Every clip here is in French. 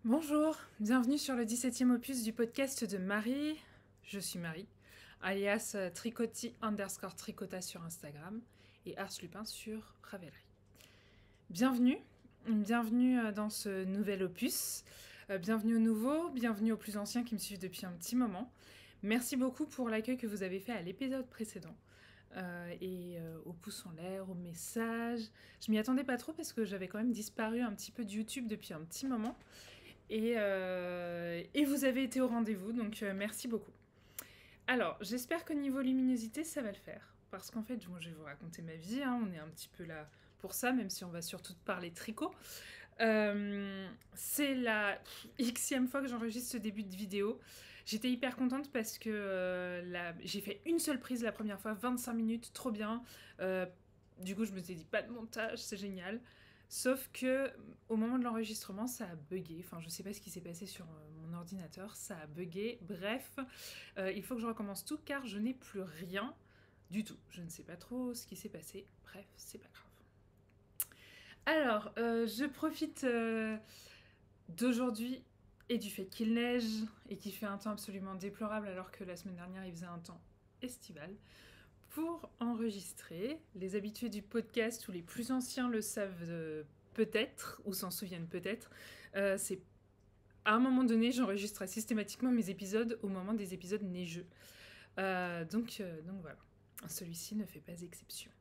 Bonjour, bienvenue sur le 17e opus du podcast de Marie. Je suis Marie, alias Tricotti_Tricota sur Instagram et Ars Lupin sur Ravelry. Bienvenue dans ce nouvel opus. Bienvenue aux nouveaux, bienvenue aux plus anciens qui me suivent depuis un petit moment. Merci beaucoup pour l'accueil que vous avez fait à l'épisode précédent. Aux pouces en l'air, aux messages. Je m'y attendais pas trop parce que j'avais quand même disparu un petit peu de YouTube depuis un petit moment. Et vous avez été au rendez-vous, donc merci beaucoup. Alors, j'espère qu'au niveau luminosité, ça va le faire. Parce qu'en fait, je vais vous raconter ma vie, hein, on est un petit peu là pour ça, même si on va surtout parler tricot. C'est la xème fois que j'enregistre ce début de vidéo. J'étais hyper contente parce que j'ai fait une seule prise la première fois, 25 minutes, trop bien. Du coup, je me suis dit, pas de montage, c'est génial. Sauf que au moment de l'enregistrement, ça a bugué. Enfin, je sais pas ce qui s'est passé sur mon ordinateur, ça a bugué. Bref, il faut que je recommence tout car je n'ai plus rien du tout. Je ne sais pas trop ce qui s'est passé. Bref, c'est pas grave. Alors, je profite d'aujourd'hui et du fait qu'il neige et qu'il fait un temps absolument déplorable alors que la semaine dernière il faisait un temps estival pour enregistrer. Les habitués du podcast ou les plus anciens le savent peut-être ou s'en souviennent peut-être. C'est à un moment donné, j'enregistre systématiquement mes épisodes au moment des épisodes neigeux. Donc voilà, celui-ci ne fait pas exception.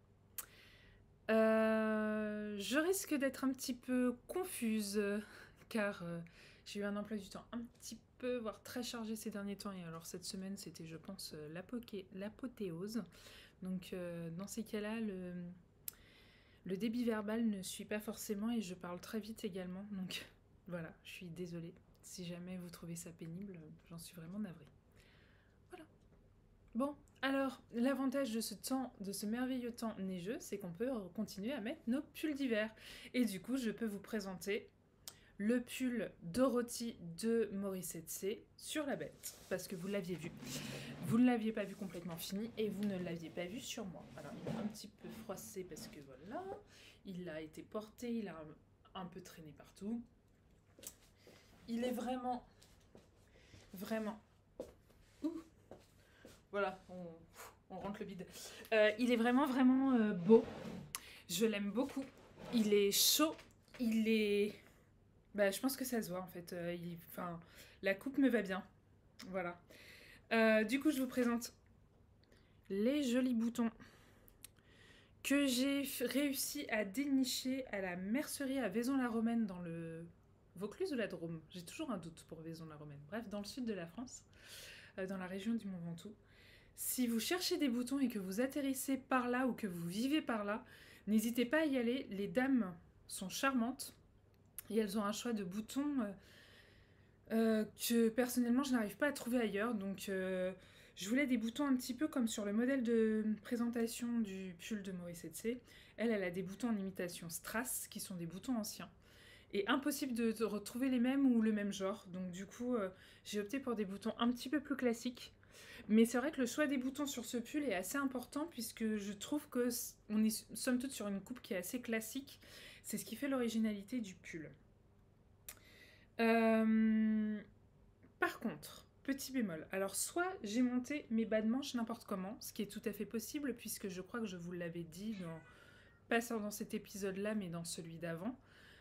Je risque d'être un petit peu confuse car j'ai eu un emploi du temps un petit peu, voire très chargé ces derniers temps. Et alors cette semaine, c'était, je pense, l'apothéose. Donc dans ces cas-là, le débit verbal ne suit pas forcément et je parle très vite également. Donc voilà, je suis désolée. Si jamais vous trouvez ça pénible, j'en suis vraiment navrée. Voilà. Bon, alors, l'avantage de ce merveilleux temps neigeux, c'est qu'on peut continuer à mettre nos pulls d'hiver. Et du coup, je peux vous présenter le pull Dorothy de Morissette C sur la bête, parce que vous l'aviez vu. Vous ne l'aviez pas vu complètement fini et vous ne l'aviez pas vu sur moi. Alors, il est un petit peu froissé parce que voilà, il a été porté, il a un peu traîné partout. Il est vraiment, vraiment... Ouh, voilà, on rentre le bide. Il est vraiment, vraiment beau. Je l'aime beaucoup. Il est chaud. Il est... Bah, je pense que ça se voit en fait. Enfin, la coupe me va bien. Voilà. Du coup, je vous présente les jolis boutons que j'ai réussi à dénicher à la mercerie à Vaison-la-Romaine dans le Vaucluse ou la Drôme. J'ai toujours un doute pour Vaison-la-Romaine. Bref, dans le sud de la France, dans la région du Mont Ventoux. Si vous cherchez des boutons et que vous atterrissez par là ou que vous vivez par là, n'hésitez pas à y aller. Les dames sont charmantes et elles ont un choix de boutons que personnellement je n'arrive pas à trouver ailleurs. Donc je voulais des boutons un petit peu comme sur le modèle de présentation du pull de Morissette C. Elle a des boutons en imitation Strass qui sont des boutons anciens. Et impossible de retrouver les mêmes ou le même genre. Donc du coup, j'ai opté pour des boutons un petit peu plus classiques. Mais c'est vrai que le choix des boutons sur ce pull est assez important puisque je trouve que on est somme toute sur une coupe qui est assez classique. C'est ce qui fait l'originalité du pull. Par contre, petit bémol. Alors soit j'ai monté mes bas de manches n'importe comment, ce qui est tout à fait possible puisque je crois que je vous l'avais dit pas dans cet épisode-là mais dans celui d'avant.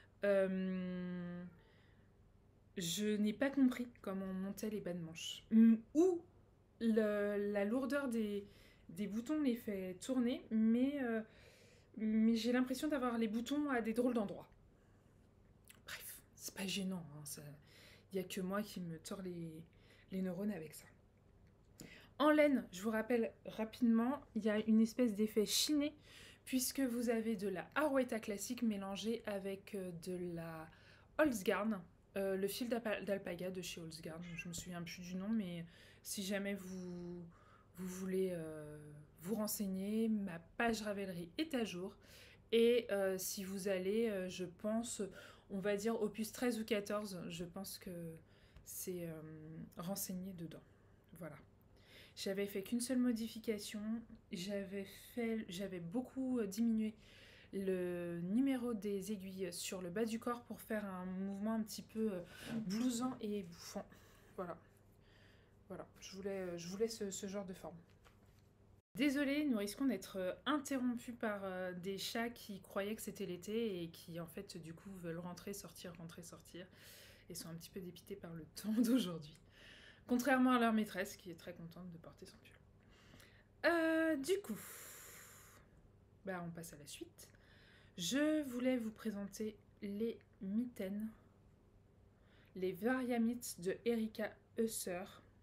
Je n'ai pas compris comment on montait les bas de manches. Ou la lourdeur des boutons les fait tourner, mais j'ai l'impression d'avoir les boutons à des drôles d'endroits. Bref, c'est pas gênant. Hein, il n'y a que moi qui me tords les neurones avec ça. En laine, je vous rappelle rapidement, il y a une espèce d'effet chiné, puisque vous avez de la Arouetta classique mélangée avec de la Holzgarn, le fil d'alpaga de chez Holzgarn. Je me souviens plus du nom, mais si jamais vous voulez vous renseigner, ma page Ravelry est à jour. Et si vous allez, je pense, on va dire opus 13 ou 14, je pense que c'est renseigné dedans. Voilà. J'avais fait qu'une seule modification, j'avais beaucoup diminué le numéro des aiguilles sur le bas du corps pour faire un mouvement un petit peu blousant et bouffant. Voilà. Voilà, je voulais ce genre de forme. Désolée, nous risquons d'être interrompus par des chats qui croyaient que c'était l'été et qui en fait du coup veulent rentrer, sortir, et sont un petit peu dépités par le temps d'aujourd'hui. Contrairement à leur maîtresse qui est très contente de porter son pull. Du coup, bah on passe à la suite. Je voulais vous présenter les mitaines, les Variamites de Erika Husser.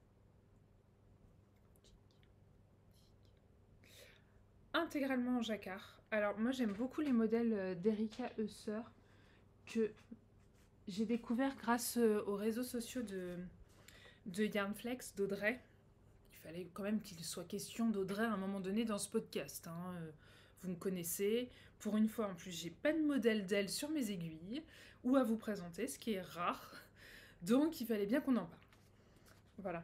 Intégralement en jacquard. Alors moi j'aime beaucoup les modèles d'Erika Husser que j'ai découvert grâce aux réseaux sociaux de Yarnflex, d'Audrey. Il fallait quand même qu'il soit question d'Audrey à un moment donné dans ce podcast. Vous me connaissez. Pour une fois en plus, j'ai pas de modèle d'elle sur mes aiguilles ou à vous présenter, ce qui est rare. Donc il fallait bien qu'on en parle. Voilà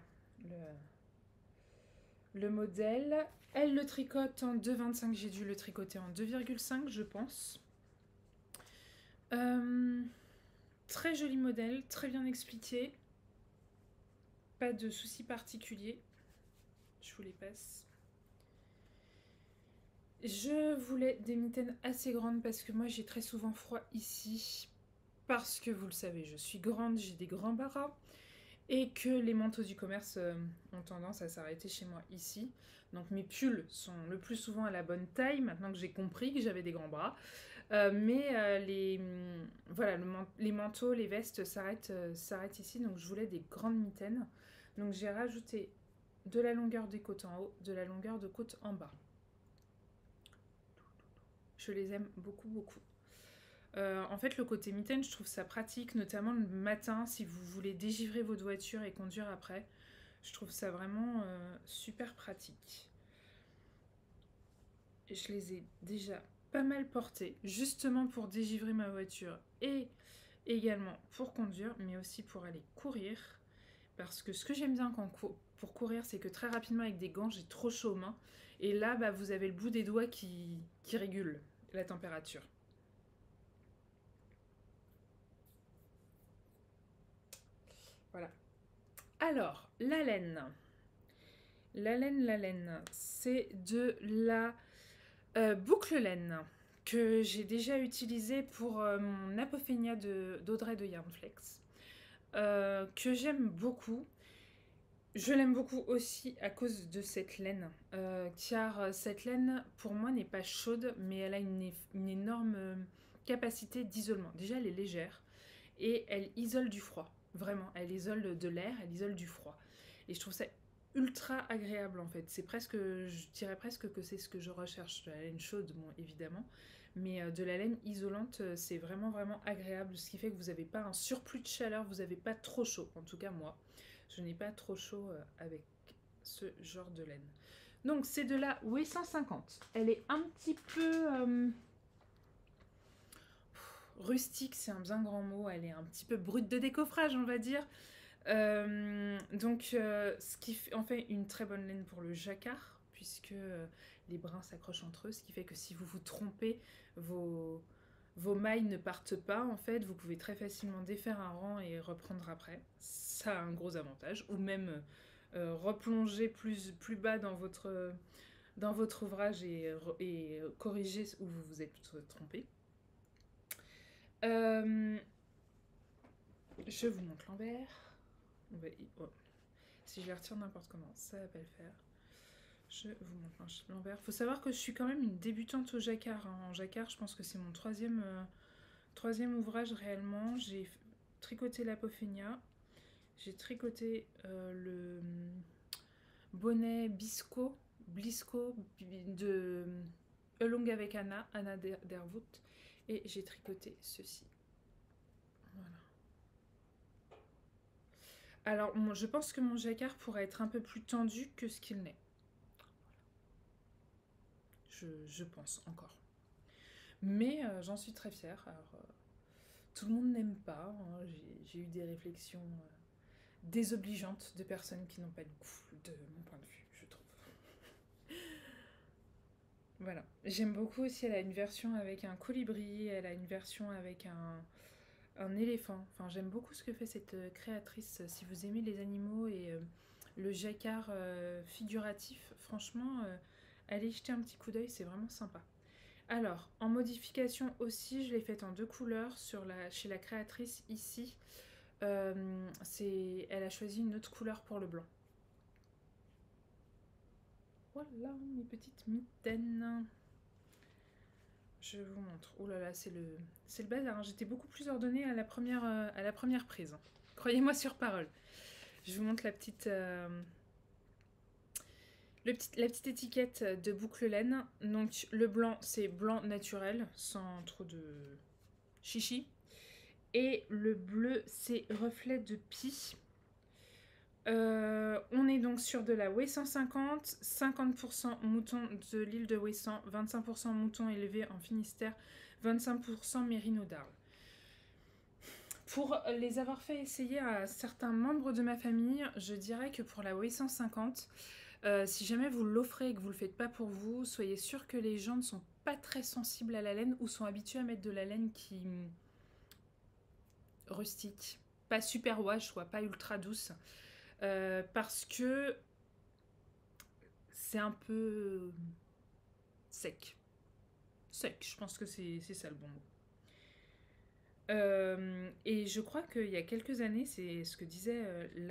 le modèle. Elle le tricote en 2,25. J'ai dû le tricoter en 2,5 je pense. Très joli modèle, très bien expliqué. Pas de soucis particuliers. Je vous les passe. Je voulais des mitaines assez grandes parce que moi j'ai très souvent froid ici. Parce que vous le savez, je suis grande, j'ai des grands bras. Et que les manteaux du commerce ont tendance à s'arrêter chez moi ici. Donc mes pulls sont le plus souvent à la bonne taille, maintenant que j'ai compris que j'avais des grands bras. Voilà, les manteaux, les vestes s'arrêtent ici, donc je voulais des grandes mitaines. Donc j'ai rajouté de la longueur des côtes en haut, de la longueur de côte en bas. Je les aime beaucoup, beaucoup. En fait, le côté mitaine, je trouve ça pratique, notamment le matin, si vous voulez dégivrer votre voiture et conduire après. Je trouve ça vraiment super pratique. Je les ai déjà pas mal portées, justement pour dégivrer ma voiture et également pour conduire, mais aussi pour aller courir. Parce que ce que j'aime bien pour courir, c'est que très rapidement avec des gants, j'ai trop chaud aux mains. Et là, bah, vous avez le bout des doigts qui régule la température. Voilà. Alors, la laine. La laine, c'est de la boucle laine que j'ai déjà utilisée pour mon Apophenia d'Audrey de Yarnflex, que j'aime beaucoup. Je l'aime beaucoup aussi à cause de cette laine, car cette laine, pour moi, n'est pas chaude, mais elle a une énorme capacité d'isolement. Déjà, elle est légère et elle isole du froid. Vraiment, elle isole de l'air, elle isole du froid. Et je trouve ça ultra agréable en fait. C'est presque, je dirais presque que c'est ce que je recherche. De la laine chaude, bon, évidemment, mais de la laine isolante, c'est vraiment vraiment agréable. Ce qui fait que vous n'avez pas un surplus de chaleur, vous n'avez pas trop chaud. En tout cas, moi, je n'ai pas trop chaud avec ce genre de laine. Donc, c'est de la 850. Elle est un petit peu rustique, c'est un bien grand mot. Elle est un petit peu brute de décoffrage, on va dire. Ce qui en fait une très bonne laine pour le jacquard, puisque les brins s'accrochent entre eux, ce qui fait que si vous vous trompez, vos mailles ne partent pas, en fait, vous pouvez très facilement défaire un rang et reprendre après. Ça a un gros avantage. Ou même replonger plus bas dans votre ouvrage et corriger où vous vous êtes trompé. Je vous montre l'envers. Si je les retire n'importe comment, ça va pas le faire. Je vous montre l'envers. Faut savoir que je suis quand même une débutante au jacquard. En jacquard, je pense que c'est mon troisième ouvrage réellement. J'ai tricoté l'Apophenia. J'ai tricoté le bonnet Blisco de Along avec Anna Dervoot. Et j'ai tricoté ceci. Voilà. Alors, je pense que mon jacquard pourrait être un peu plus tendu que ce qu'il n'est. Je pense encore. Mais j'en suis très fière. Alors, tout le monde n'aime pas. Hein. J'ai eu des réflexions désobligeantes de personnes qui n'ont pas de goût, de mon point de vue, je trouve. Voilà. J'aime beaucoup aussi, elle a une version avec un colibri, elle a une version avec un éléphant. Enfin, j'aime beaucoup ce que fait cette créatrice. Si vous aimez les animaux et le jacquard figuratif, franchement, allez jeter un petit coup d'œil, c'est vraiment sympa. Alors, en modification aussi, je l'ai faite en deux couleurs chez la créatrice ici. Elle a choisi une autre couleur pour le blanc. Voilà mes petites mitaines. Je vous montre. Oh là là, c'est le bazar, hein. J'étais beaucoup plus ordonnée à la première prise, hein. Croyez-moi sur parole. Je vous montre la petite étiquette de boucle laine. Donc le blanc, c'est blanc naturel, sans trop de chichi. Et le bleu, c'est reflet de pie. On est donc sur de la Whey 150, 50% mouton de l'île de Ouessant, 25% mouton élevé en Finistère, 25% mérino d'Arles. Pour les avoir fait essayer à certains membres de ma famille, je dirais que pour la Whey 150, si jamais vous l'offrez et que vous ne le faites pas pour vous, soyez sûr que les gens ne sont pas très sensibles à la laine ou sont habitués à mettre de la laine qui rustique, pas super wash, soit pas ultra douce. Parce que c'est un peu sec. Sec, je pense que c'est ça le bon mot. Et je crois qu'il y a quelques années, c'est ce que disait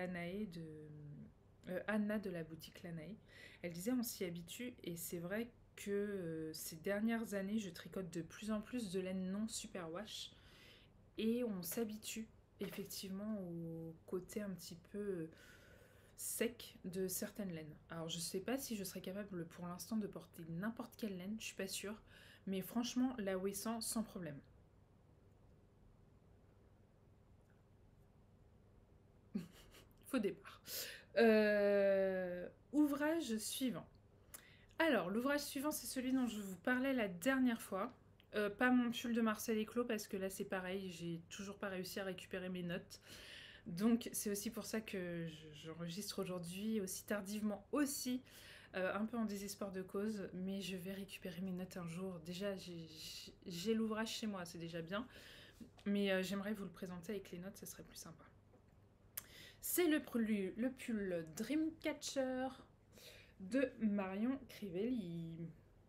Anna de la boutique Lanae. Elle disait on s'y habitue et c'est vrai que ces dernières années, je tricote de plus en plus de laine non superwash et on s'habitue effectivement au côté un petit peu sec de certaines laines. Alors je sais pas si je serais capable pour l'instant de porter n'importe quelle laine, je suis pas sûre, mais franchement la Whey 100 sans problème. Faux départ. Ouvrage suivant. Alors l'ouvrage suivant c'est celui dont je vous parlais la dernière fois. Pas mon pull de Marcel Éclos parce que là c'est pareil, j'ai toujours pas réussi à récupérer mes notes. Donc c'est aussi pour ça que j'enregistre aujourd'hui aussi tardivement aussi, un peu en désespoir de cause, mais je vais récupérer mes notes un jour. Déjà j'ai l'ouvrage chez moi, c'est déjà bien, mais j'aimerais vous le présenter avec les notes, ça serait plus sympa. C'est le pull Dreamcatcher de Marion Crivelli.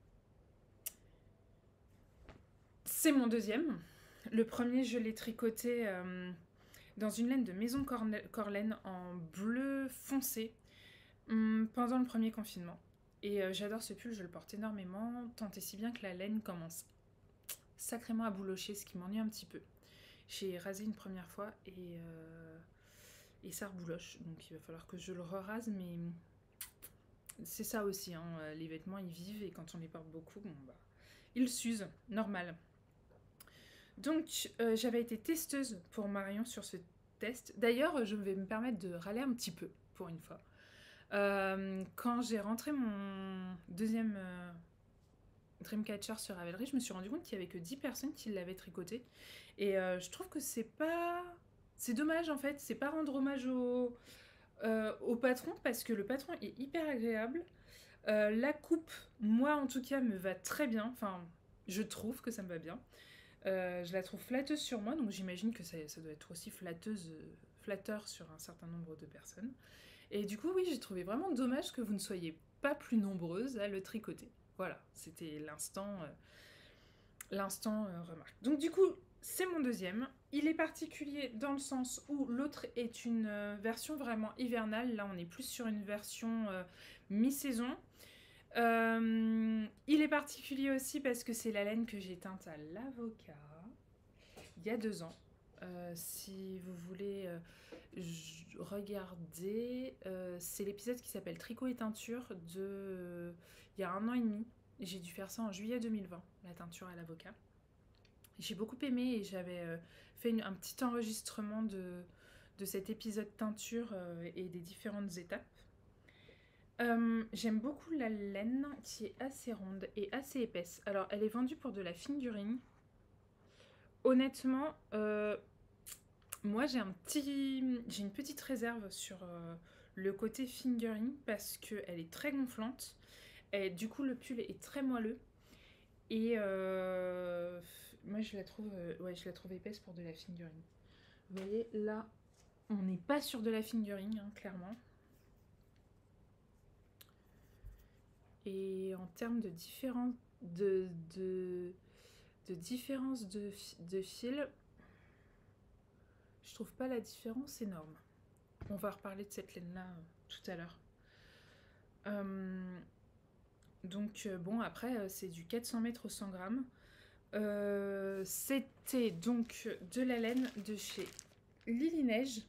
C'est mon deuxième. Le premier, je l'ai tricoté dans une laine de Maison Corlaine en bleu foncé pendant le premier confinement. Et j'adore ce pull, je le porte énormément, tant et si bien que la laine commence sacrément à boulocher, ce qui m'ennuie un petit peu. J'ai rasé une première fois et ça rebouloche, donc il va falloir que je le rase, mais c'est ça aussi, hein, les vêtements ils vivent et quand on les porte beaucoup, bon bah, ils s'usent, normal. Donc j'avais été testeuse pour Marion sur ce test. D'ailleurs, je vais me permettre de râler un petit peu pour une fois. Quand j'ai rentré mon deuxième Dreamcatcher sur Ravelry, je me suis rendu compte qu'il n'y avait que 10 personnes qui l'avaient tricoté. Et je trouve que c'est pas... C'est dommage en fait, c'est pas rendre hommage au patron parce que le patron est hyper agréable. La coupe, moi en tout cas, me va très bien. Enfin, je trouve que ça me va bien. Je la trouve flatteuse sur moi, donc j'imagine que ça doit être aussi flatteur sur un certain nombre de personnes. Et du coup, oui, j'ai trouvé vraiment dommage que vous ne soyez pas plus nombreuses à le tricoter. Voilà, c'était l'instant remarque. Donc du coup, c'est mon deuxième. Il est particulier dans le sens où l'autre est une version vraiment hivernale. Là, on est plus sur une version mi-saison. Il est particulier aussi parce que c'est la laine que j'ai teinte à l'avocat il y a 2 ans. Si vous voulez regarder, c'est l'épisode qui s'appelle Tricot et teinture de il y a 1 an et demi. J'ai dû faire ça en juillet 2020, la teinture à l'avocat. J'ai beaucoup aimé et j'avais fait un petit enregistrement de cet épisode teinture et des différentes étapes. J'aime beaucoup la laine qui est assez ronde et assez épaisse. Alors, elle est vendue pour de la fingering. Honnêtement, moi j'ai une petite réserve sur le côté fingering parce qu'elle est très gonflante. Et du coup, le pull est très moelleux. Et moi je la trouve ouais, je la trouve épaisse pour de la fingering. Vous voyez là, on n'est pas sur de la fingering, hein, clairement. Et en termes de différence de différence de fil, je trouve pas la différence énorme. On va reparler de cette laine là tout à l'heure. Donc bon, après c'est du 400 mètres au 100 grammes. C'était donc de la laine de chez Lily Neige.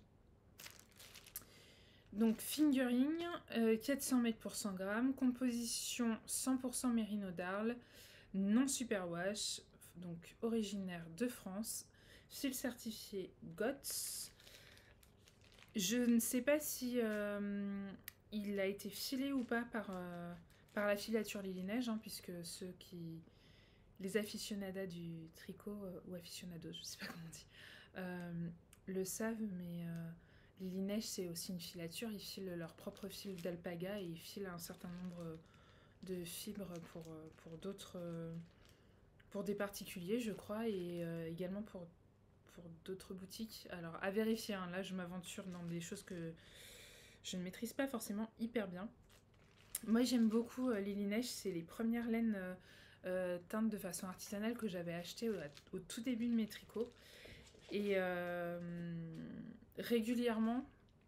Donc fingering, 400 mètres pour 100 grammes, composition 100% mérino d'Arles, non superwash, donc originaire de France, fil certifié GOTS. Je ne sais pas si il a été filé ou pas par la filature Lily Neige, hein, puisque les aficionadas du tricot, ou aficionados, je sais pas comment on dit, le savent, mais Lily Neige c'est aussi une filature, ils filent leur propre fil d'alpaga et ils filent un certain nombre de fibres pour d'autres, pour des particuliers je crois, et également pour d'autres boutiques. Alors à vérifier, hein, là je m'aventure dans des choses que je ne maîtrise pas forcément hyper bien. Moi j'aime beaucoup Lily Neige, c'est les premières laines teintes de façon artisanale que j'avais achetées au tout début de mes tricots. Et régulièrement,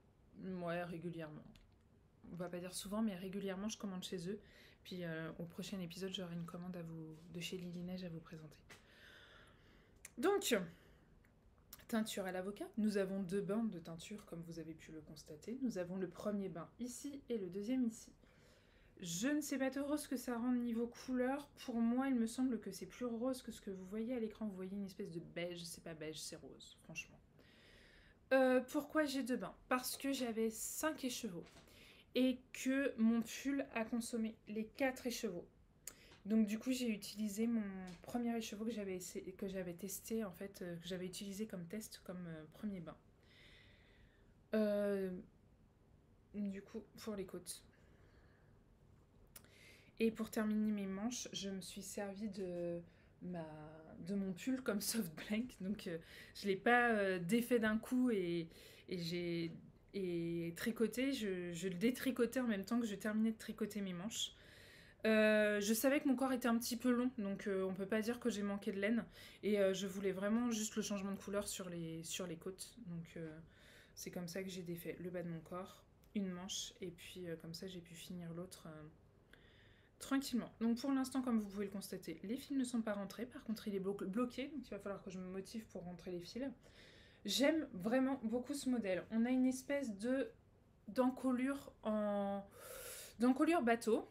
on va pas dire souvent, mais régulièrement je commande chez eux. Puis au prochain épisode j'aurai une commande de chez Lily Neige à vous présenter. Donc, teinture à l'avocat. Nous avons 2 bains de teinture comme vous avez pu le constater. Nous avons le premier bain ici et le deuxième ici. Je ne sais pas trop ce que ça rend niveau couleur. Pour moi, il me semble que c'est plus rose que ce que vous voyez à l'écran. Vous voyez une espèce de beige. C'est pas beige, c'est rose, franchement. Pourquoi j'ai 2 bains? Parce que j'avais 5 écheveaux et que mon pull a consommé les 4 écheveaux. Donc du coup j'ai utilisé mon premier écheveau que j'avais testé, en fait, que j'avais utilisé comme test, comme premier bain. Du coup pour les côtes. Et pour terminer mes manches, je me suis servi de mon pull comme soft blank. Donc je ne l'ai pas défait d'un coup et j'ai tricoté. Je le détricotais en même temps que je terminais de tricoter mes manches. Je savais que mon corps était un petit peu long, donc on peut pas dire que j'ai manqué de laine. Et je voulais vraiment juste le changement de couleur sur les côtes. Donc c'est comme ça que j'ai défait le bas de mon corps, une manche, et puis comme ça j'ai pu finir l'autre tranquillement. Donc pour l'instant, comme vous pouvez le constater, les fils ne sont pas rentrés. Par contre, il est bloqué, donc il va falloir que je me motive pour rentrer les fils. J'aime vraiment beaucoup ce modèle. On a une espèce d'encolure d'encolure bateau.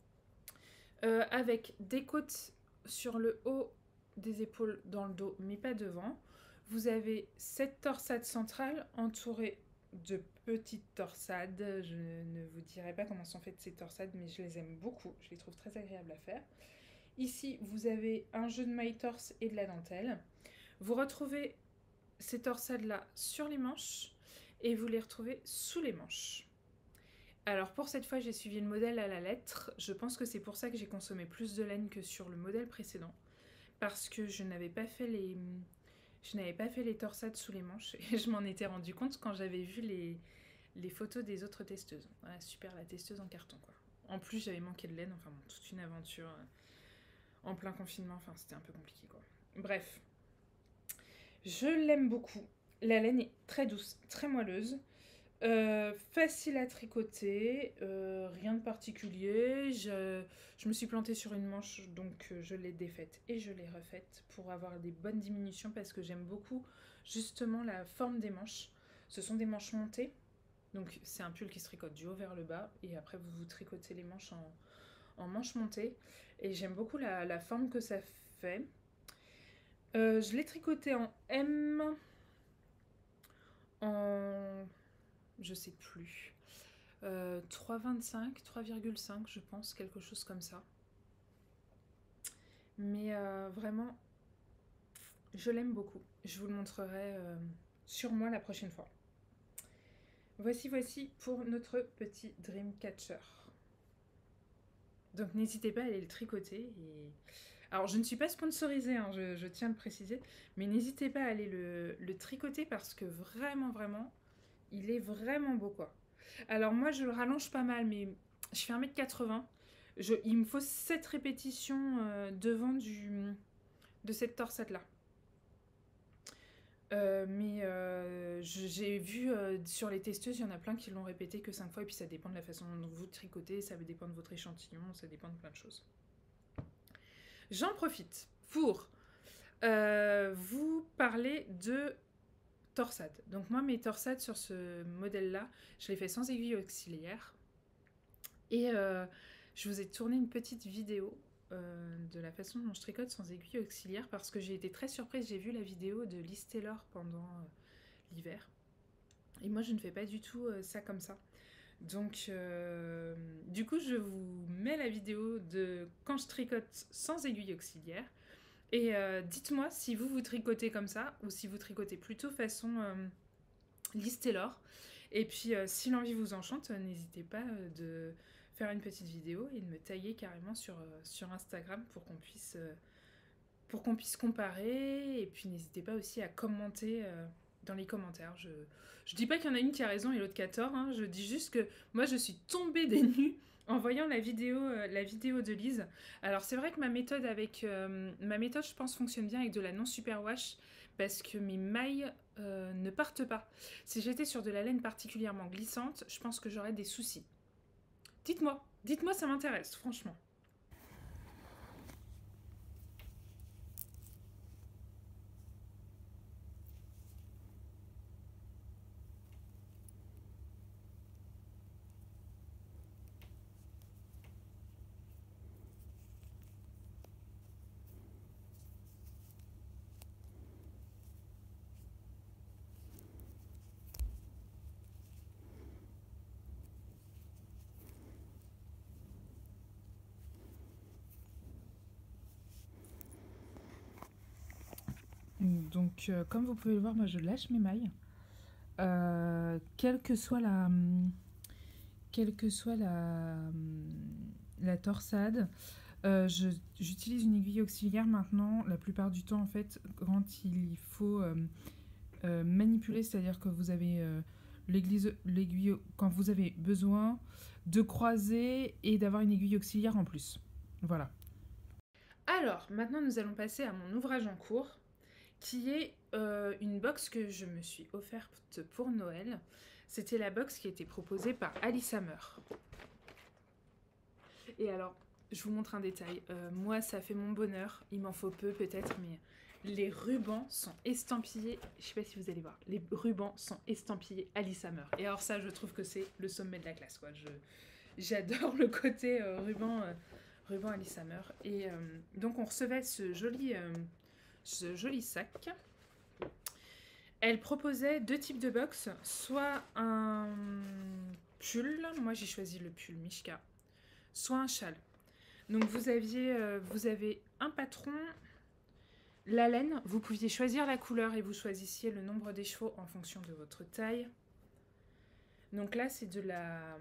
Avec des côtes sur le haut des épaules, dans le dos, mais pas devant. Vous avez cette torsade centrale entourée de petites torsades. Je ne vous dirai pas comment sont faites ces torsades, mais je les aime beaucoup. Je les trouve très agréables à faire. Ici, vous avez un jeu de maille torse et de la dentelle. Vous retrouvez ces torsades-là sur les manches et vous les retrouvez sous les manches. Alors pour cette fois, j'ai suivi le modèle à la lettre. Je pense que c'est pour ça que j'ai consommé plus de laine que sur le modèle précédent. Parce que je n'avais pas fait les torsades sous les manches. Et je m'en étais rendu compte quand j'avais vu les photos des autres testeuses. Voilà, super, la testeuse en carton, quoi. En plus, j'avais manqué de laine. Enfin bon, toute une aventure en plein confinement. Enfin, c'était un peu compliqué, quoi. Bref. Je l'aime beaucoup. La laine est très douce, très moelleuse. Facile à tricoter, rien de particulier. Je me suis plantée sur une manche, donc je l'ai défaite et je l'ai refaite pour avoir des bonnes diminutions parce que j'aime beaucoup justement la forme des manches. Ce sont des manches montées, donc c'est un pull qui se tricote du haut vers le bas et après vous tricotez les manches en manches montées et j'aime beaucoup la forme que ça fait. Je l'ai tricoté en M, en je sais plus, 3,25, 3,5 je pense, quelque chose comme ça. Mais vraiment, je l'aime beaucoup. Je vous le montrerai sur moi la prochaine fois. Voici pour notre petit Dreamcatcher. Donc n'hésitez pas à aller le tricoter et Alors, je ne suis pas sponsorisée, hein, je tiens à le préciser, mais n'hésitez pas à aller le tricoter parce que vraiment, vraiment, il est vraiment beau, quoi. Alors, moi, je le rallonge pas mal, mais je fais 1,80 m. Il me faut 7 répétitions devant de cette torsade-là. J'ai vu sur les testeuses, il y en a plein qui l'ont répété que 5 fois, et puis ça dépend de la façon dont vous tricotez, ça dépend de votre échantillon, ça dépend de plein de choses. J'en profite pour vous parler de torsades. Donc moi, mes torsades sur ce modèle-là, je les fais sans aiguille auxiliaire. Et je vous ai tourné une petite vidéo de la façon dont je tricote sans aiguille auxiliaire parce que j'ai été très surprise. J'ai vu la vidéo de Liz Taylor pendant l'hiver. Et moi, je ne fais pas du tout ça comme ça. Donc, du coup, je vous mets la vidéo de quand je tricote sans aiguille auxiliaire. Et dites-moi si vous tricotez comme ça ou si vous tricotez plutôt façon Liz Taylor. Et puis, si l'envie vous enchante, n'hésitez pas de faire une petite vidéo et de me tailler carrément sur Instagram pour qu'on puisse comparer. Et puis, n'hésitez pas aussi à commenter dans les commentaires. Je dis pas qu'il y en a une qui a raison et l'autre qui a tort. Hein. Je dis juste que moi, je suis tombée des nues en voyant la vidéo de Lise. Alors, c'est vrai que ma méthode, je pense, fonctionne bien avec de la non-superwash parce que mes mailles ne partent pas. Si j'étais sur de la laine particulièrement glissante, je pense que j'aurais des soucis. Dites-moi, ça m'intéresse, franchement. Donc, comme vous pouvez le voir, moi je lâche mes mailles. Quelle que soit la torsade, j'utilise une aiguille auxiliaire maintenant, la plupart du temps en fait, quand il faut manipuler, c'est-à-dire que vous avez l'aiguille, quand vous avez besoin de croiser et d'avoir une aiguille auxiliaire en plus. Voilà. Alors, maintenant nous allons passer à mon ouvrage en cours, qui est une box que je me suis offerte pour Noël. C'était la box qui a été proposée par Alice Hammer. Et alors, je vous montre un détail. Moi, ça fait mon bonheur. Il m'en faut peu peut-être, mais les rubans sont estampillés. Je sais pas si vous allez voir. Les rubans sont estampillés Alice Hammer. Et alors ça, je trouve que c'est le sommet de la classe, quoi. J'adore le côté ruban Alice Hammer. Et donc, on recevait ce joli sac. Elle proposait 2 types de box, soit un pull, moi j'ai choisi le pull Mishka, soit un châle. Donc vous avez un patron, la laine, vous pouviez choisir la couleur et vous choisissiez le nombre des chevaux en fonction de votre taille. Donc là c'est de la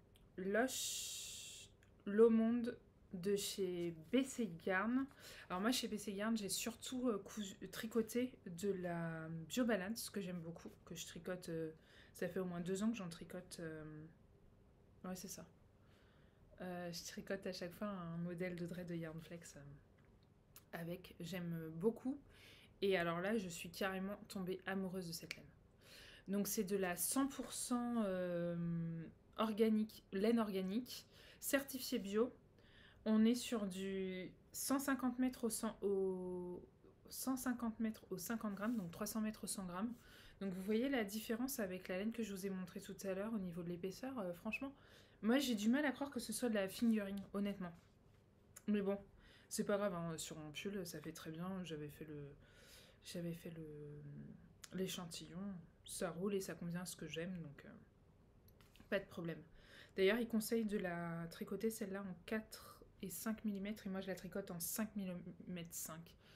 Loche Lomonde de chez BC Yarn. Alors moi chez BC Yarn j'ai surtout tricoté de la BioBalance que j'aime beaucoup, que je tricote, ça fait au moins 2 ans que j'en tricote, ouais c'est ça. Je tricote à chaque fois un modèle d'Audrey de Yarnflex avec, j'aime beaucoup. Et alors là je suis carrément tombée amoureuse de cette laine. Donc c'est de la 100% organique, laine organique, certifiée bio. On est sur du 150 mètres au 150 mètres au 50 grammes, donc 300 mètres au 100 grammes. Donc vous voyez la différence avec la laine que je vous ai montré tout à l'heure au niveau de l'épaisseur. Franchement, moi j'ai du mal à croire que ce soit de la fingering, honnêtement. Mais bon, c'est pas grave, hein, sur mon pull ça fait très bien. J'avais fait l'échantillon, ça roule et ça convient à ce que j'aime, donc pas de problème. D'ailleurs, il conseille de la tricoter celle-là en 4 et 5 mm et moi je la tricote en 5 mm 5.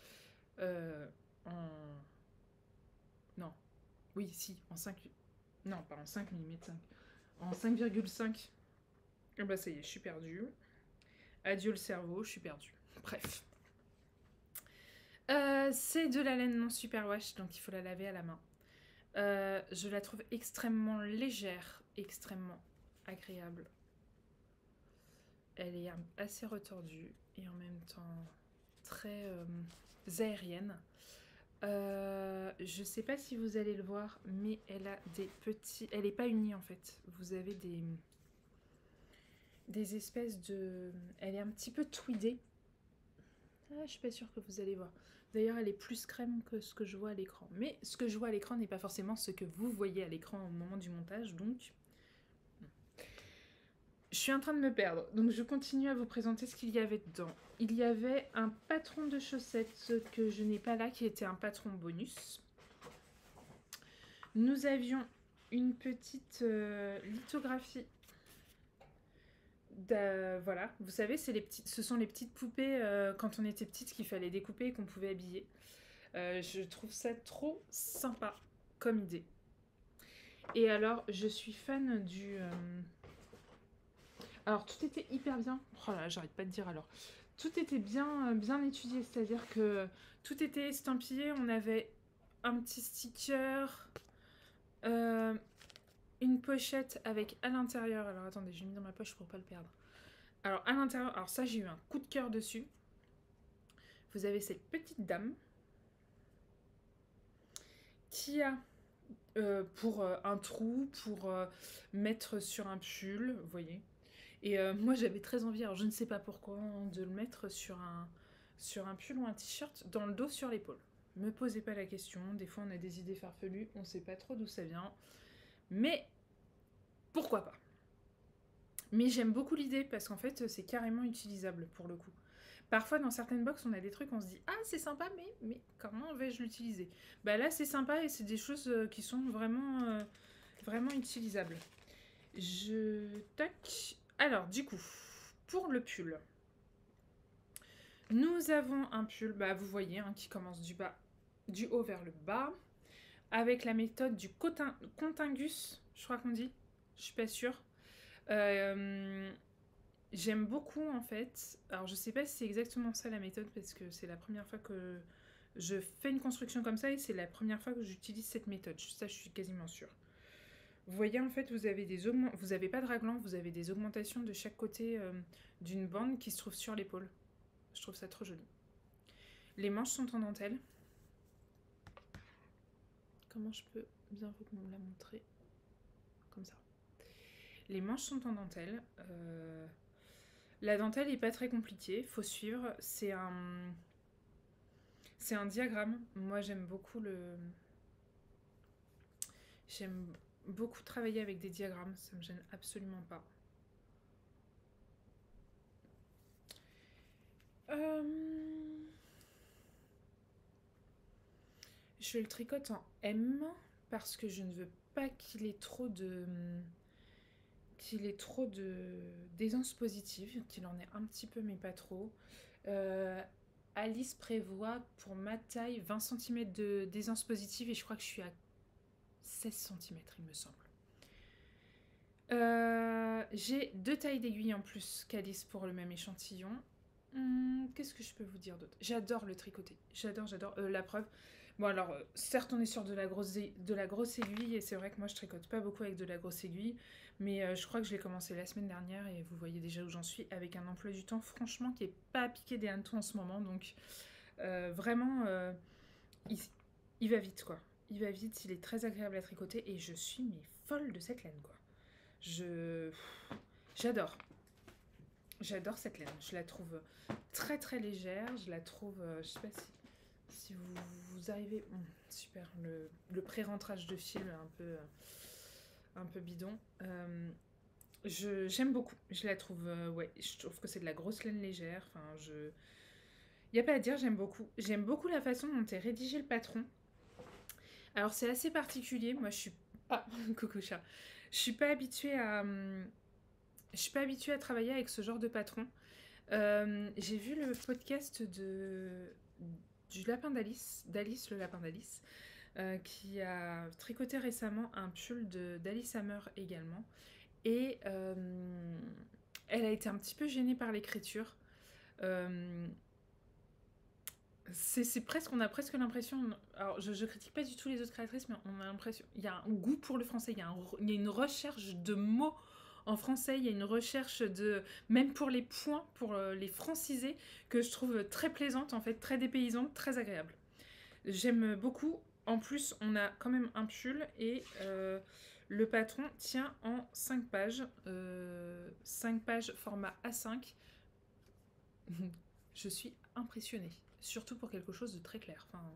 Non. Oui, si, en 5. Non, pas en 5 mm 5. En 5,5. Ah bah ça y est, je suis perdue. Adieu le cerveau, je suis perdue. Bref. C'est de la laine non superwash, donc il faut la laver à la main. Je la trouve extrêmement légère, extrêmement agréable. Elle est assez retordue et en même temps très aérienne. Je sais pas si vous allez le voir, mais elle a des petits... Elle est pas unie en fait. Vous avez des espèces de... Elle est un petit peu tweedée. Ah, je suis pas sûre que vous allez voir. D'ailleurs, elle est plus crème que ce que je vois à l'écran. Mais ce que je vois à l'écran n'est pas forcément ce que vous voyez à l'écran au moment du montage, donc... Je suis en train de me perdre, donc je continue à vous présenter ce qu'il y avait dedans. Il y avait un patron de chaussettes que je n'ai pas là, qui était un patron bonus. Nous avions une petite lithographie. Voilà, vous savez, ce sont les petites poupées quand on était petite qu'il fallait découper et qu'on pouvait habiller. Je trouve ça trop sympa comme idée. Et alors, je suis fan du... Alors, tout était hyper bien. Oh là là, j'arrête pas de dire alors. Tout était bien, bien étudié, c'est-à-dire que tout était estampillé. On avait un petit sticker, une pochette avec à l'intérieur. Alors, attendez, j'ai mis dans ma poche pour pas le perdre. Alors, à l'intérieur, alors ça, j'ai eu un coup de cœur dessus. Vous avez cette petite dame qui a pour un trou, pour mettre sur un pull, vous voyez. Et moi, j'avais très envie, alors je ne sais pas pourquoi, de le mettre sur un pull ou un t-shirt dans le dos sur l'épaule. Me posez pas la question, des fois on a des idées farfelues, on sait pas trop d'où ça vient. Mais pourquoi pas? Mais j'aime beaucoup l'idée parce qu'en fait, c'est carrément utilisable pour le coup. Parfois, dans certaines box, on a des trucs, on se dit « Ah, c'est sympa, mais comment vais-je l'utiliser ?» Bah là, c'est sympa et c'est des choses qui sont vraiment, vraiment utilisables. Tac. Alors, du coup, pour le pull, nous avons un pull, bah, vous voyez, hein, qui commence du haut vers le bas, avec la méthode du contingus, je crois qu'on dit, je suis pas sûre. J'aime beaucoup en fait. Alors je sais pas si c'est exactement ça la méthode parce que c'est la première fois que je fais une construction comme ça et c'est la première fois que j'utilise cette méthode. Ça, je suis quasiment sûre. Vous voyez en fait, vous avez pas de raglan, vous avez des augmentations de chaque côté d'une bande qui se trouve sur l'épaule. Je trouve ça trop joli. Les manches sont en dentelle. Comment je peux bien vous la montrer? Comme ça. Les manches sont en dentelle. La dentelle est pas très compliquée, faut suivre. C'est un diagramme. Moi, j'aime beaucoup travailler avec des diagrammes. Ça me gêne absolument pas. Je le tricote en M parce que je ne veux pas qu'il ait trop de d'aisance positive, qu'il en ait un petit peu mais pas trop. Alice prévoit pour ma taille 20 cm d'aisance positive et je crois que je suis à 16 cm il me semble. J'ai 2 tailles d'aiguilles en plus qu'Alice pour le même échantillon. Qu'est-ce que je peux vous dire d'autre? J'adore le tricoter, j'adore. La preuve. Bon alors, certes on est sur de la grosse aiguille et c'est vrai que moi je tricote pas beaucoup avec de la grosse aiguille, mais je crois que je l'ai commencé la semaine dernière et vous voyez déjà où j'en suis avec un emploi du temps franchement qui est pas à piquer des hannetons en ce moment, donc vraiment il va vite quoi. Il va vite, il est très agréable à tricoter et je suis mais folle de cette laine quoi. J'adore. J'adore cette laine, je la trouve très très légère, je la trouve, je sais pas si vous arrivez, super, le pré-rentrage de fil un peu bidon, j'aime beaucoup, je la trouve, ouais, je trouve que c'est de la grosse laine légère, enfin y a pas à dire, j'aime beaucoup la façon dont est rédigé le patron. Alors c'est assez particulier, moi je suis, coucou chat, je suis pas habituée à travailler avec ce genre de patron. J'ai vu le podcast du lapin d'Alice le lapin d'Alice, qui a tricoté récemment un pull d'Alice Hammer également. Et elle a été un petit peu gênée par l'écriture. C'est presque, on a presque l'impression. Alors, je critique pas du tout les autres créatrices, mais on a l'impression. Il y a un goût pour le français, il y a une recherche de mots en français, il y a une recherche de. Même pour les points, pour les franciser, que je trouve très plaisante, en fait, très dépaysante, très agréable. J'aime beaucoup. En plus, on a quand même un pull et le patron tient en 5 pages. 5 pages format A5. Je suis impressionnée. Surtout pour quelque chose de très clair. Enfin,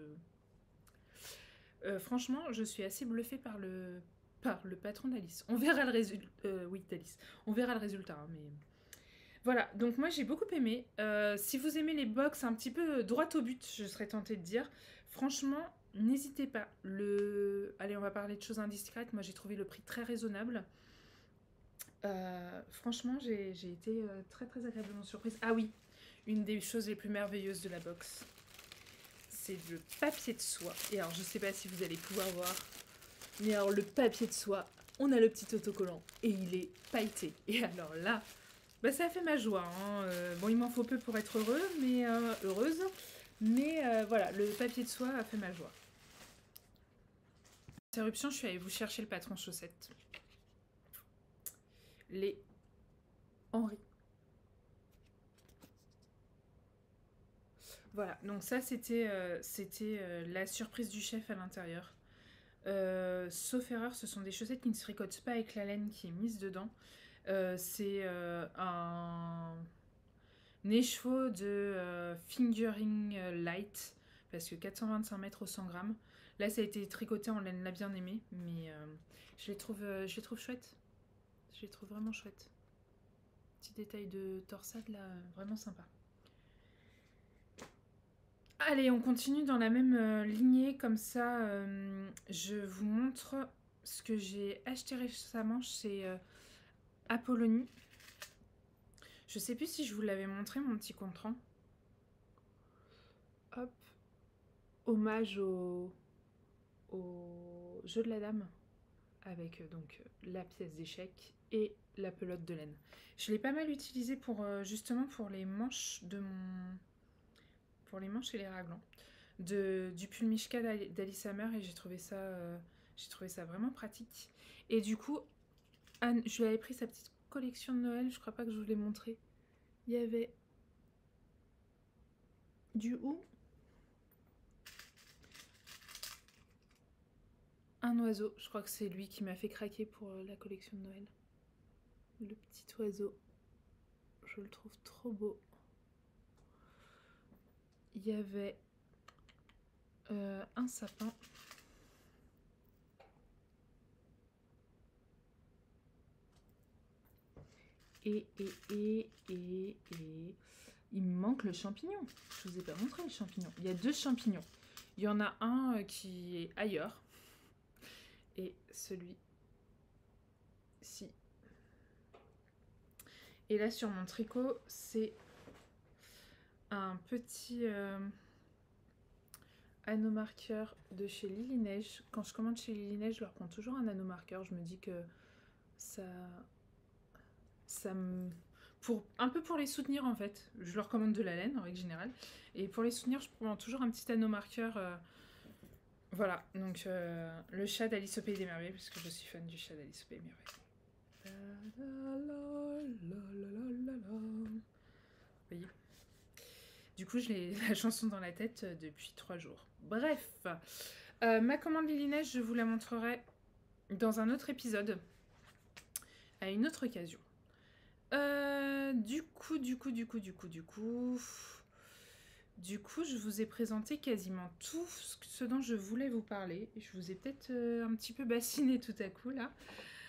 franchement, je suis assez bluffée par le patron d'Alice. On verra le résultat. Oui, d'Alice. On verra le résultat. Hein, mais voilà. Donc moi, j'ai beaucoup aimé. Si vous aimez les box un petit peu droit au but, je serais tentée de dire. Franchement, n'hésitez pas. Allez, on va parler de choses indiscrètes. Moi, j'ai trouvé le prix très raisonnable. Franchement, j'ai été très très agréablement surprise. Ah oui, une des choses les plus merveilleuses de la box, c'est le papier de soie. Et alors, je sais pas si vous allez pouvoir voir, mais alors le papier de soie, on a le petit autocollant et il est pailleté. Et alors là, bah ça a fait ma joie. Hein. Bon, il m'en faut peu pour être heureux, mais heureuse. Mais voilà, le papier de soie a fait ma joie. Interruption, je suis allée vous chercher le patron chaussettes. Les Henri. Voilà, donc ça c'était la surprise du chef à l'intérieur. Sauf erreur, ce sont des chaussettes qui ne se tricotent pas avec la laine qui est mise dedans. C'est un écheveau de fingering light, parce que 425 mètres au 100 grammes. Là, ça a été tricoté en laine, l'a bien aimé, mais je les trouve chouettes. Je les trouve vraiment chouettes. Petit détail de torsade là, vraiment sympa. Allez, on continue dans la même lignée, comme ça je vous montre ce que j'ai acheté récemment chez Apollonie. Je sais plus si je vous l'avais montré, mon petit contrant. Hop. Hommage au jeu de la dame, avec donc la pièce d'échec et la pelote de laine. Je l'ai pas mal utilisé pour justement pour les manches de mon... pour les manches et les raglans. Du pull Mishka d'Alice Hammer et j'ai trouvé ça vraiment pratique. Et du coup, Anne, je lui avais pris sa petite collection de Noël, je crois pas que je vous l'ai montré. Il y avait du hou, un oiseau, je crois que c'est lui qui m'a fait craquer pour la collection de Noël. Le petit oiseau, je le trouve trop beau. Il y avait un sapin. Et il me manque le champignon. Je vous ai pas montré le champignon. Il y a 2 champignons. Il y en a un qui est ailleurs. Et celui-ci. Et là sur mon tricot, c'est un petit anneau marqueur de chez Lily Neige. Quand je commande chez Lily Neige, je leur prends toujours un anneau marqueur. Je me dis que ça me... un peu pour les soutenir en fait. Je leur commande de la laine en règle générale. Et pour les soutenir, je prends toujours un petit anneau marqueur. Voilà, donc le chat d'Alice au Pays des Merveilles, parce que je suis fan du chat d'Alice au Pays des Merveilles. Vous voyez ? Du coup, j'ai la chanson dans la tête depuis 3 jours. Bref, ma commande Lily Neige, je vous la montrerai dans un autre épisode, à une autre occasion. Du coup, je vous ai présenté quasiment tout ce dont je voulais vous parler. Je vous ai peut-être un petit peu bassiné tout à coup là.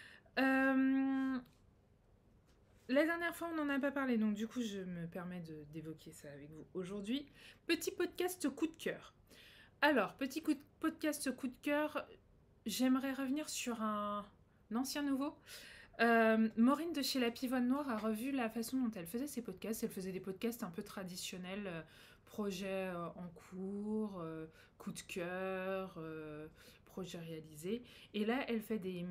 La dernière fois, on n'en a pas parlé, donc du coup, je me permets d'évoquer ça avec vous aujourd'hui. Petit podcast coup de cœur. Alors, podcast coup de cœur, j'aimerais revenir sur un ancien nouveau. Maureen de chez La Pivoine Noire a revu la façon dont elle faisait ses podcasts. Elle faisait des podcasts un peu traditionnels, projets en cours, coup de cœur, projets réalisés. Et là, elle fait des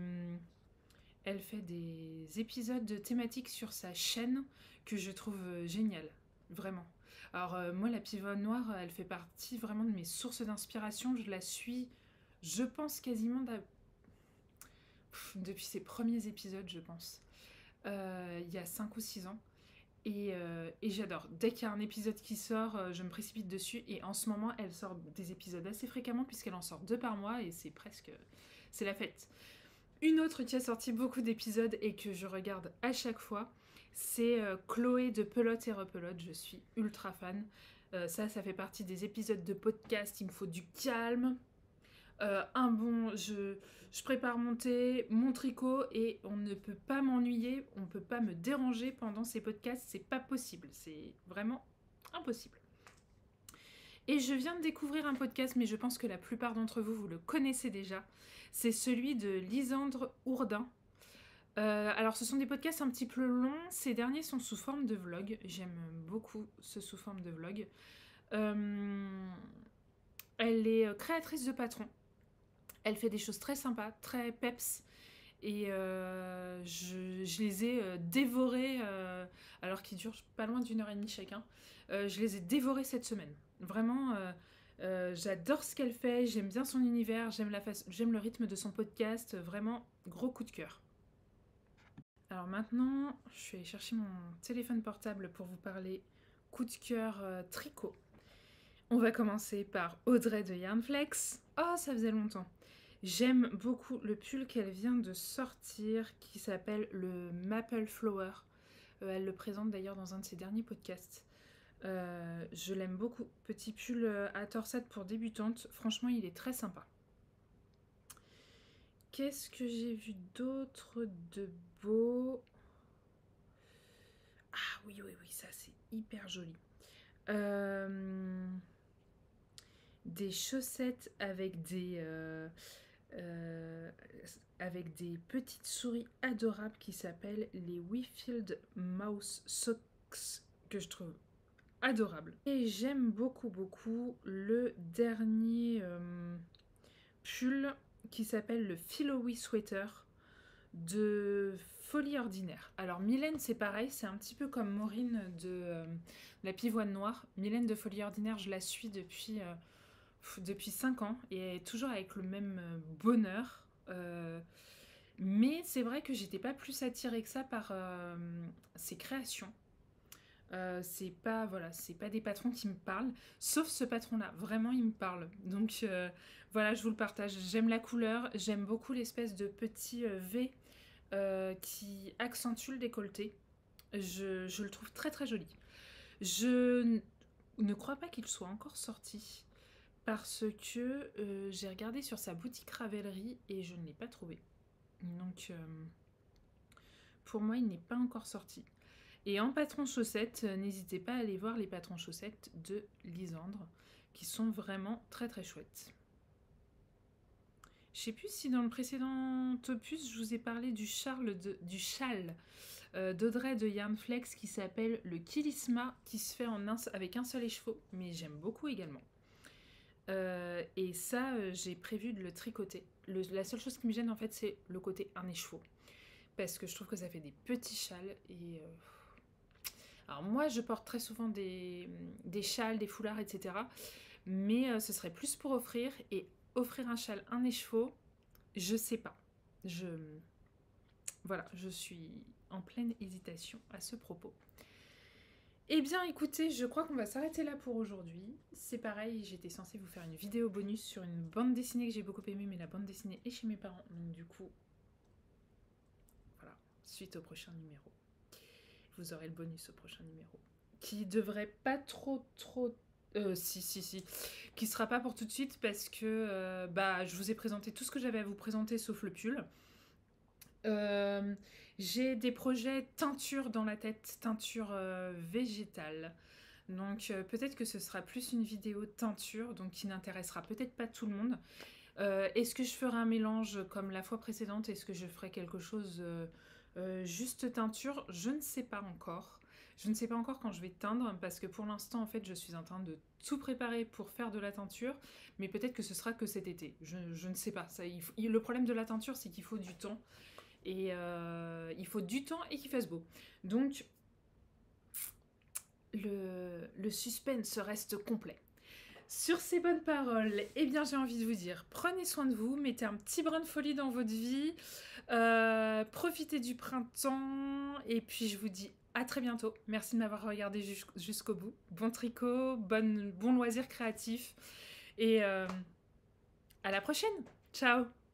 épisodes thématiques sur sa chaîne que je trouve génial, vraiment. Alors moi, la Pivoine Noire, elle fait partie vraiment de mes sources d'inspiration. Je la suis, je pense, quasiment depuis ses premiers épisodes, je pense. Il y a 5 ou 6 ans. Et j'adore. Dès qu'il y a un épisode qui sort, je me précipite dessus. Et en ce moment, elle sort des épisodes assez fréquemment, puisqu'elle en sort 2 par mois, et c'est presque... c'est la fête. Une autre qui a sorti beaucoup d'épisodes et que je regarde à chaque fois, c'est Chloé de Pelote et Repelote. Je suis ultra fan. Ça fait partie des épisodes de podcast. Il me faut du calme. Je prépare mon thé, mon tricot et on ne peut pas m'ennuyer, on ne peut pas me déranger pendant ces podcasts. C'est pas possible. C'est vraiment impossible. Et je viens de découvrir un podcast, mais je pense que la plupart d'entre vous, vous le connaissez déjà. C'est celui de Lisandre Hourdin. Alors, ce sont des podcasts un petit peu longs. Ces derniers sont sous forme de vlog. J'aime beaucoup ce sous forme de vlog. Elle est créatrice de Patron. Elle fait des choses très sympas, très peps. Et je les ai dévorés, alors qu'ils durent pas loin d'1h30 chacun. Je les ai dévorés cette semaine. Vraiment, j'adore ce qu'elle fait, j'aime bien son univers, j'aime le rythme de son podcast. Vraiment, gros coup de cœur. Alors maintenant, je suis allée chercher mon téléphone portable pour vous parler coup de cœur tricot. On va commencer par Audrey de Yarnflex. Oh, ça faisait longtemps. J'aime beaucoup le pull qu'elle vient de sortir qui s'appelle le Maple Flower. Elle le présente d'ailleurs dans un de ses derniers podcasts. Je l'aime beaucoup. Petit pull à torsade pour débutantes. Franchement, il est très sympa. Qu'est-ce que j'ai vu d'autre de beau? Ah oui, ça c'est hyper joli. Des chaussettes avec des petites souris adorables qui s'appellent les Wefield Mouse Socks, que je trouve adorables. Et j'aime beaucoup le dernier pull qui s'appelle le Philowy Sweater de Folie Ordinaire. Alors Mylène, c'est pareil, c'est un petit peu comme Maureen de la Pivoine Noire. Mylène de Folie Ordinaire, je la suis depuis 5 ans et toujours avec le même bonheur. Mais c'est vrai que j'étais pas plus attirée que ça par ses créations. C'est pas des patrons qui me parlent, sauf ce patron-là. Vraiment, il me parle. Donc voilà, je vous le partage. J'aime la couleur, j'aime beaucoup l'espèce de petit V qui accentue le décolleté. Je le trouve très très joli. Je ne crois pas qu'il soit encore sorti parce que j'ai regardé sur sa boutique Ravelry et je ne l'ai pas trouvé. Donc pour moi, il n'est pas encore sorti. Et en patron chaussettes, n'hésitez pas à aller voir les patrons chaussettes de Lisandre qui sont vraiment très très chouettes. Je sais plus si dans le précédent opus, je vous ai parlé du châle d'Audrey de Yarnflex qui s'appelle le Kilisma, qui se fait avec un seul écheveau, mais j'aime beaucoup également. Et ça, j'ai prévu de le tricoter. La seule chose qui me gêne, en fait, c'est le côté un écheveau. Parce que je trouve que ça fait des petits châles. Et alors moi, je porte très souvent des châles, des foulards, etc. Mais ce serait plus pour offrir. Et offrir un châle, un écheveau, je sais pas. Voilà, je suis en pleine hésitation à ce propos. Eh bien écoutez, je crois qu'on va s'arrêter là pour aujourd'hui. C'est pareil, j'étais censée vous faire une vidéo bonus sur une bande dessinée que j'ai beaucoup aimée, mais la bande dessinée est chez mes parents, donc du coup, voilà, suite au prochain numéro. Vous aurez le bonus au prochain numéro. Qui devrait pas trop... si. Qui sera pas pour tout de suite parce que je vous ai présenté tout ce que j'avais à vous présenter sauf le pull. J'ai des projets teinture dans la tête, teinture végétale. Donc peut-être que ce sera plus une vidéo teinture, donc qui n'intéressera peut-être pas tout le monde. Est-ce que je ferai un mélange comme la fois précédente? Est-ce que je ferai quelque chose juste teinture? Je ne sais pas encore. Je ne sais pas encore quand je vais teindre parce que pour l'instant en fait je suis en train de tout préparer pour faire de la teinture, mais peut-être que ce sera que cet été. Je ne sais pas. Le problème de la teinture c'est qu'il faut du temps. Et il faut du temps et qu'il fasse beau. Donc, le suspense reste complet. Sur ces bonnes paroles, eh bien j'ai envie de vous dire, prenez soin de vous, mettez un petit brin de folie dans votre vie, profitez du printemps, et puis je vous dis à très bientôt. Merci de m'avoir regardé jusqu'au bout. Bon tricot, bon loisir créatif, et à la prochaine. Ciao.